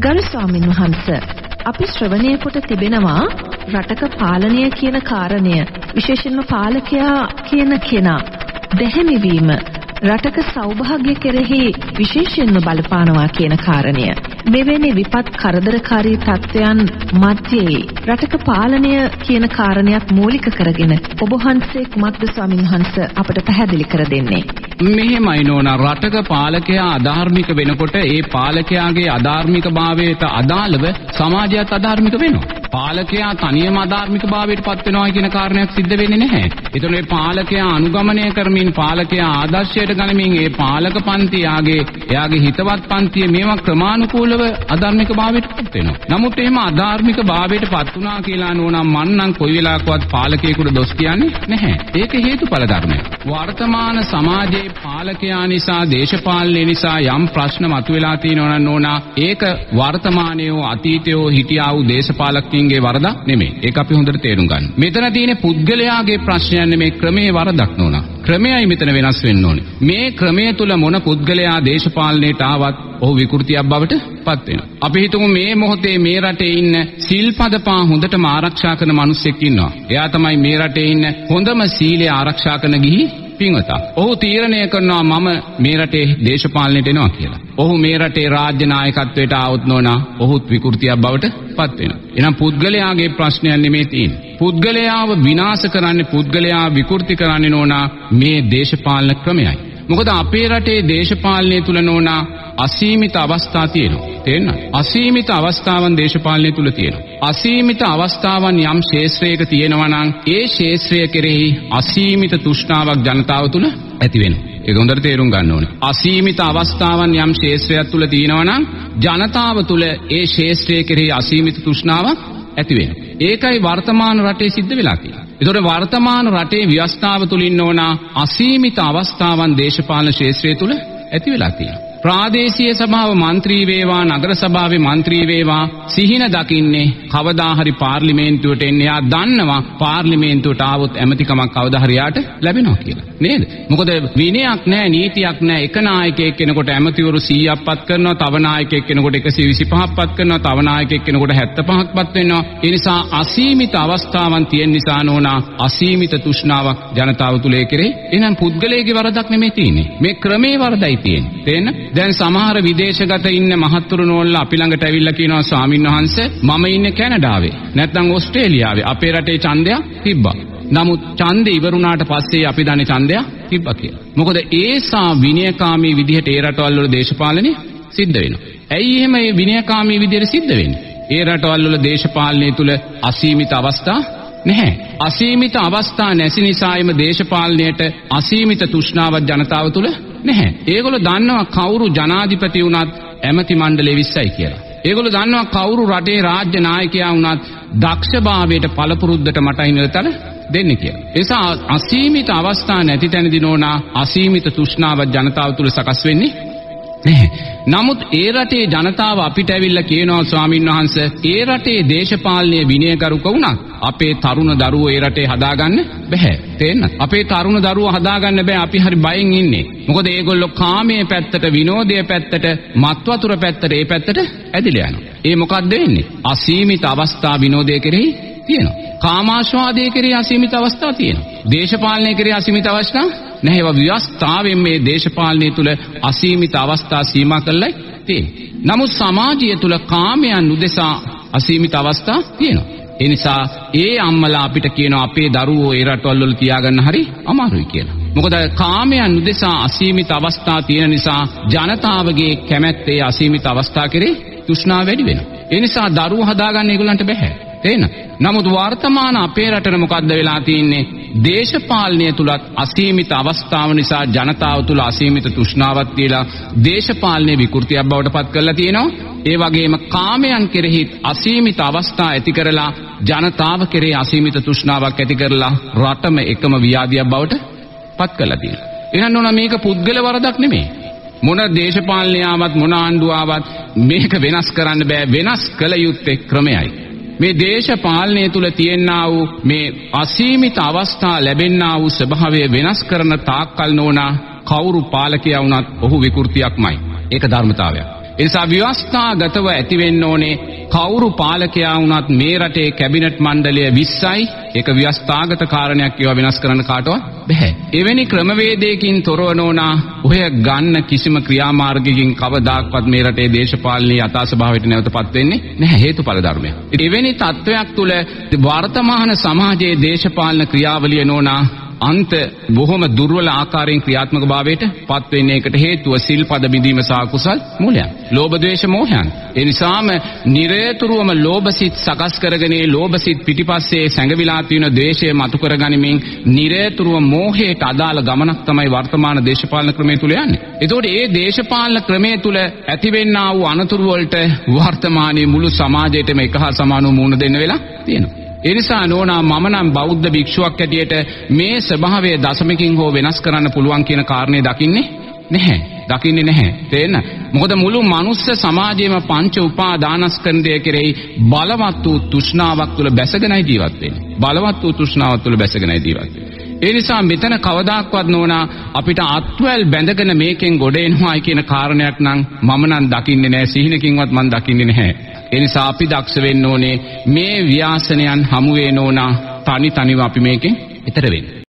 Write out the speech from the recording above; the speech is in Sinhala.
ගරු ස්වාමින් වහන්සේ, අපි ශ්‍රවණය කොට තිබෙනවා රටක පාලනය කියන කාරණය, විශේෂයෙන්ම පාලකයා කියන කෙනා දැහැමි වීම රටක සෞභාග්‍ය කෙරෙහි විශේෂයෙන්ම බලපානවා කියන කාරණය. මෙවැනි විපත් කරදරකාරී තත්ත්වයන් මැදේ රටක පාලනය කියන කාරණයක් මූලික කරගෙන ඔබ වහන්සේ කුමක්ද ස්වාමින් වහන්සේ අපට පැහැදිලි කර දෙන්නේ? මෙහෙමයි නෝනා, රටක පාලකයා අධාර්මික වෙනකොට ඒ පාලකයාගේ අධාර්මිකභාවයට අදාළව සමාජයත් අධාර්මික වෙනවා. පාලකයා තනියම අධාර්මිකභාවයට පත් වෙනවා කියන කාරණයක් සිද්ධ වෙන්නේ නැහැ. ඒතකොට මේ පාලකයා අනුගමනය කරමින්, පාලකයා ආදර්ශයට ගනිමින්, ඒ පාලක පන්ති එයාගේ හිතවත් පන්තිය මේවා ක්‍රමානුකූලව අධාර්මිකභාවයට පත් වෙනවා. නමුත් එහෙම අධාර්මිකභාවයට පත් වුණා කියලා නෝනා මන් නම් කොයි වෙලාවකවත් පාලකයෙකුට දොස් කියන්නේ නැහැ. ඒක හේතුඵල ධර්මයක්. වර්තමාන සමාජයේ පාලකයා නිසා, දේශපාලනය නිසා යම් ප්‍රශ්න මතුවලා තියෙනවා නෝනා, ඒක වර්තමානයේ අතීතයේ හිටියා වූ දේශපාලකයන්ගේ වරදක් නෙමෙයි. ඒක අපි හොඳට තේරුම් ගන්න. මෙතන තියෙන පුද්ගලයාගේ ප්‍රශ්නයක් නෙමෙයි, ක්‍රමයේ වරදක් නෝනා. ක්‍රමයයි මෙතන වෙනස් වෙන්න ඕනේ. මේ ක්‍රමය තුල මොන පුද්ගලයා දේශපාලනයට ආවත් ඔහු විකෘතියක් බවට පත් වෙනවා. අපි හිතමු මේ මොහොතේ මේ රටේ ඉන්න සිල්පද පහ හොඳටම ආරක්ෂා කරන මිනිස්සෙක් ඉන්නවා. එයා තමයි මේ රටේ ඉන්න හොඳම සීලය ආරක්ෂා කරන ගිහි පින්වතා. ඔහු තීරණය කරනවා මම මේ රටේ දේශපාලනයට එනවා කියලා. ඔහු මේ රටේ රාජ්‍ය නායකත්වයට ආවොත් නෝනා, ඔහුත් විකෘතියක් බවට පත් වෙනවා. එහෙනම් පුද්ගලයාගේ ප්‍රශ්නයක් නෙමෙයි තියෙන්නේ. පුද්ගලයාව විනාශ කරන්නේ, පුද්ගලයා විකෘති කරන්නේ නෝනා මේ දේශපාලන ක්‍රමයයි. මොකද අපේ රටේ දේශපාලනය තුල නෝනා අසීමිත අවස්ථා තියෙනවා. තේරෙනවද? අසීමිත අවස්ථාවන් දේශපාලනය තුල තියෙනවා. අසීමිත අවස්ථාවන් යම් ශේෂ්ත්‍රයක තියෙනවා නම් ඒ ශේෂ්ත්‍රය කෙරෙහි අසීමිත තෘෂ්ණාවක් ජනතාව තුල ඇති වෙනවා. ඒක හොඳට තේරුම් ගන්න ඕනේ. අසීමිත අවස්ථාවන් යම් ශේෂ්ත්‍රයක් තුල තියෙනවා නම් ජනතාව තුල ඒ ශේෂ්ත්‍රය කෙරෙහි අසීමිත තෘෂ්ණාවක් ඇති වෙනවා. ඒකයි වර්තමාන රටේ සිද්ධ වෙලා තියෙන්නේ. ඒතකොට වර්තමාන රටේ ව්‍යවස්ථාව තුලින් ඕන අසීමිත අවස්ථාවන් දේශපාලන ශාස්ත්‍රය තුල ඇති වෙලා තියෙනවා. ප්‍රාදේශීය සභාව മന്ത്രി වේවා, නගර සභාවේ മന്ത്രി වේවා සිහින දකින්නේ කවදා හරි පාර්ලිමේන්තුවට එන්න. එයා දන්නවා පාර්ලිමේන්තුවට ආවොත් ඇමතිකමක් කවදා හරි යාට ලැබෙනවා කියලා. නේද? මොකද විනයක් නැහැ, නීතියක් නැහැ. එක නායකයෙක් කෙනෙකුට ඇමතිවරු 100ක් පත් කරනවා, තව නායකයෙක් කෙනෙකුට 125ක් පත් කරනවා, තව නායකයෙක් කෙනෙකුට 75ක් පත් වෙනවා. ඒ නිසා අසීමිත අවස්ථාවන් තියෙන නිසා නෝනා අසීමිත තෘෂ්ණාවක් ජනතාව තුල කෙරේ. එහෙනම් පුද්ගලයාගේ වරදක් නෙමෙයි තියෙන්නේ. මේ ක්‍රමේ වරදයි තියෙන්නේ. තේන්න? දැන් සමහර විදේශගත ඉන්න මහත්තුරු නෝල්ලා අපි ළඟට ඇවිල්ලා කියනවා ස්වාමින් වහන්සේ මම ඉන්නේ කැනඩාවේ නැත්නම් ඕස්ට්‍රේලියාවේ, අපේ රටේ ඡන්දයක් තිබ්බා. නමුත් ඡන්දේ ඉවරුණාට පස්සේ අපි දන්නේ ඡන්දයක් තිබ්බා කියලා. මොකද ඒසා විනයකාමී විදිහට ඒ රටවල් වල දේශපාලනය සිද්ධ වෙනවා. ඇයි එහෙම මේ විනයකාමී විදිහට සිද්ධ වෙන්නේ? ඒ රටවල් වල දේශපාලනය තුල අසීමිත අවස්ථා නැහැ. අසීමිත අවස්ථා නැති නිසායිම දේශපාලනයට අසීමිත තෘෂ්ණාවක් ජනතාව තුල නැහැ. ඒගොල්ලෝ දන්නවා කවුරු ජනාධිපති වුණත් ඇමති මණ්ඩලෙ 20යි කියලා. ඒගොල්ලෝ දන්නවා කවුරු රටේ රාජ්‍ය නායකයා වුණත් දක්ෂභාවයට පළපුරුද්දට මට ඉන්නතර දෙන්න කියලා. ඒ නිසා අසීමිත අවස්ථා නැති තැනදී නෝනා අසීමිත තෘෂ්ණාවක් ජනතාව තුල සකස් වෙන්නේ නැහැ. නමුත් ඒ රටේ ජනතාව අපිට ඇවිල්ලා කියනවා ස්වාමින් වහන්සේ ඒ රටේ දේශපාලනයේ විනයගරුක වුණත් අපේ තරුණ දරුවෝ ඒ රටේ හදාගන්න බෑ. තේරෙනවද? අපේ තරුණ දරුවෝ හදාගන්න බෑ. අපි හරි බයෙන් ඉන්නේ. මොකද ඒගොල්ලෝ කාමයේ පැත්තට, විනෝදයේ පැත්තට, මත් වතුර පැත්තට, ඒ පැත්තට ඇදිලා යනවා. ඒ මොකද්ද වෙන්නේ? අසීමිත අවස්ථා විනෝදයේ කෙරෙහි තියෙනවා. කාමාශ්වාදයේ කෙරෙහි අසීමිත අවස්ථා තියෙනවා. දේශපාලනයේ කෙරෙහි අසීමිත අවස්ථා නැහැ. ඒවා ව්‍යවස්ථාවෙන් මේ දේශපාලනය තුල අසීමිත අවස්ථා සීමා කරලා තියෙනවා. නමුත් සමාජය තුල කාමයන් උදෙසා අසීමිත අවස්ථා තියෙනවා. ඒ නිසා ඒ අම්මලා අපිට කියනවා අපේ දරුවෝ ඒ රටවල් වල තියාගන්න හරි අමාරුයි කියලා. මොකද කාමයන් උදෙසා අසීමිත අවස්ථා තියෙන නිසා ජනතාවගේ කැමැත්තේ අසීමිත අවස්ථා කෙරේ තෘෂ්ණාව වැඩි වෙනවා. ඒ නිසා දරුවෝ හදාගන්න ඒගොල්ලන්ට බෑ. තේරෙනවද? නමුත් වර්තමාන අපේ රටේ මොකද්ද වෙලා තියෙන්නේ? දේශපාලනය තුලත් අසීමිත අවස්ථාව නිසා ජනතාව තුල අසීමිත තෘෂ්ණාවක් තියලා දේශපාලනයේ විකෘතියක් බවට පත් කරලා තියෙනවා. ඒ වගේම කාමයන් කෙරෙහි අසීමිත අවස්ථා ඇති කරලා ජනතාව කෙරෙහි අසීමිත තෘෂ්ණාවක් ඇති කරලා රටම එකම ව්‍යාධියක් බවට පත් කරලා තියෙනවා. එහෙනම් නෝනා මේක පුද්ගල වරදක් නෙමෙයි. මොන දේශපාලනයාවත් මොන ආණ්ඩුවාවත් මේක වෙනස් කරන්න බෑ. වෙනස් කළ යුත්තේ ක්‍රමයයි. මේ දේශපාලනය තුල තියෙනා වූ මේ අසීමිත අවස්ථා ලැබෙන්නා වූ ස්වභාවය වෙනස් කරන තාක්කල් නෝනා කවුරු පාලකයා වුණත් ඔහු විකෘතියක්මයි. ඒක ධර්මතාවයක්. ඒ නිසා ව්‍යවස්ථාගතව ඇති වෙන්න ඕනේ කවුරු පාලකයා වුණත් මේ රටේ කැබිනට් මණ්ඩලය 20යි. ඒක ව්‍යවස්ථාගත කාරණයක් ඒවා වෙනස් කරන්න කාටවත් බැහැ. එවැනි ක්‍රමවේදයකින් තොරව නෝනා ඔය ගන්න කිසිම ක්‍රියාමාර්ගයකින් කවදාක්වත් මේ රටේ දේශපාලනීය යථාස්වභාවයට නැවතපත් වෙන්නේ නැහැ. හේතුඵල ධර්මය. එවැනි තත්වයක් තුළ වර්තමාන සමාජයේ දේශපාලන ක්‍රියාවලිය නෝනා අන්ත බොහොම දුර්වල ආකාරයෙන් ක්‍රියාත්මක භාවයට පත් වෙන්නේ. ඒකට හේතුව සිල්පද බිඳීම සහ කුසල් මූලයන්. ලෝභ ද්වේෂ මෝහයන්. ඒ නිසාම නිරේතුරුවම ලෝභසිත සකස් කරගෙන ලෝභසිත පිටිපස්සේ සැඟවිලා තියෙන ද්වේෂය මතු කරගනිමින් නිරේතුරුව මෝහයට අදාළ ගමනක් තමයි වර්තමාන දේශපාලන ක්‍රමය තුල යන්නේ. ඒතකොට මේ දේශපාලන ක්‍රමය තුල ඇතිවෙනා වූ අනතුරු වලට වර්තමානයේ මුළු සමාජයටම එක හා සමානව මුහුණ දෙන්න වෙලා තියෙනවා. ඒ නිසා නෝනා මම නම් බෞද්ධ භික්ෂුවක් ඇටියට මේ ස්වභාවය දශමකින් හෝ වෙනස් කරන්න පුළුවන් කියන කාරණේ දකින්නේ නැහැ. තේන්න. මොකද මුළු මනුස්ස සමාජයේම පංච උපාදානස්කන්ධය කෙරෙහි බලවත් වූ තෘෂ්ණාවක් තුළ බැසගෙනයි ජීවත් වෙන්නේ. ඒ නිසා මෙතන කවදාක්වත් නෝනා අපිට අත්වැල් බැඳගෙන මේකෙන් ගොඩ එනවායි කියන කාරණයක් නම් මම නම් දකින්නේ නැහැ. සිහිනකින්වත් මම දකින්නේ නැහැ. ඒ නිසා අපි දක්ෂ වෙන්න ඕනේ මේ ව්‍යාසනයන් හමුවේ නෝනා තනිව අපි මේකෙන් ඈතර වෙන්න.